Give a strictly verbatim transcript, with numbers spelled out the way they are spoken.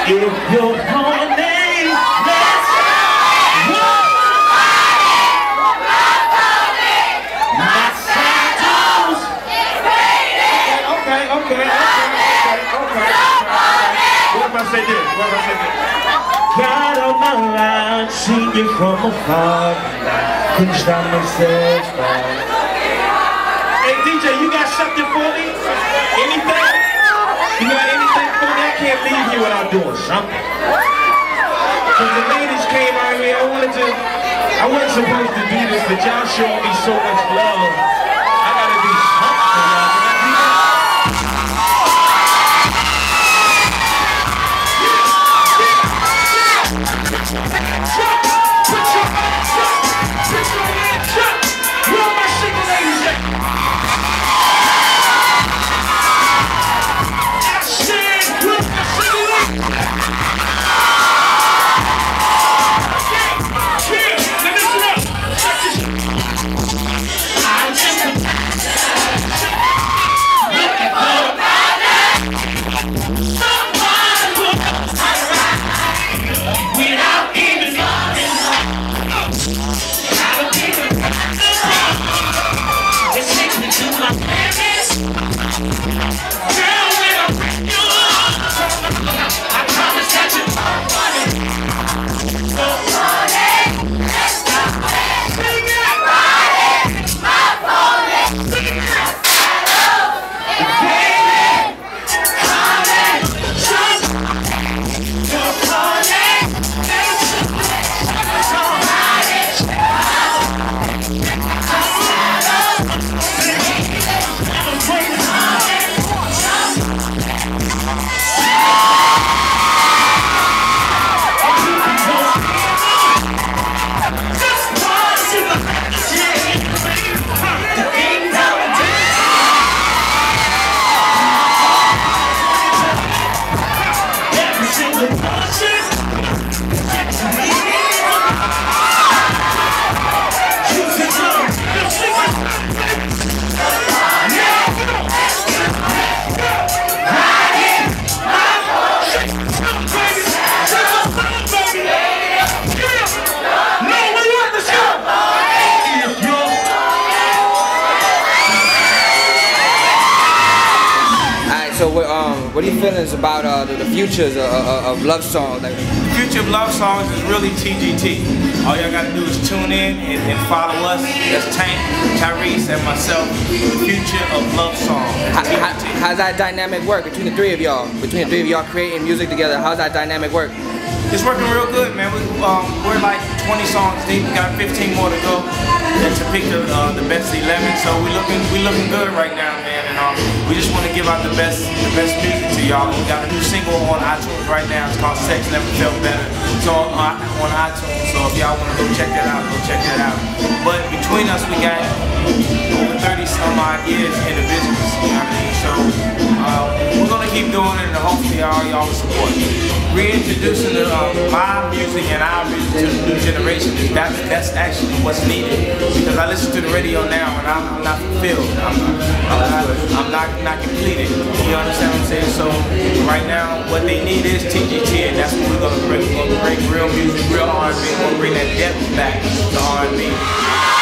If you're horny, let's not Santos. Okay, okay, okay, okay, okay. What if I say this? What if I say this? God on my line, seen you from afar. Couldn't stop myself. Hey D J, you got something for me? Anything? You got anything for me? I can't leave here without doing something. Cause the ladies came out here, I wanted to, I wasn't supposed to do this, but y'all showing me so much love. I gotta do something for y'all. So what, um, what are your feelings about uh, the, the futures of, of, of love songs? Like, the future of love songs is really T G T. All y'all gotta do is tune in and, and follow us. That's Tank, Tyrese, and myself. The future of love songs. How, how, how's that dynamic work between the three of y'all? Between the three of y'all creating music together, how's that dynamic work? It's working real good, man. We, um, we're like twenty songs deep. We got fifteen more to go. Then to pick the, uh, the best eleven. So we looking we looking good right now, man. And um, we just want to give out the best the best music to y'all. We got a new single on iTunes right now. It's called Sex Never Felt Better. It's on uh, on iTunes. So if y'all want to go check that out, go check that out. But between us, we got over thirty some odd years in the business. You know what I mean? So uh, we're gonna keep doing it, and hopefully all y'all will support. Reintroducing the, um, my music and our music to the new generation, that's, that's actually what's needed. Because I listen to the radio now and I'm, I'm not fulfilled. I'm, I'm, not, I'm not, not completed. You understand what I'm saying? So right now, what they need is T G T, and that's what we're going to bring. We're going to bring real music, real R and B. We're going to bring that depth back to R and B.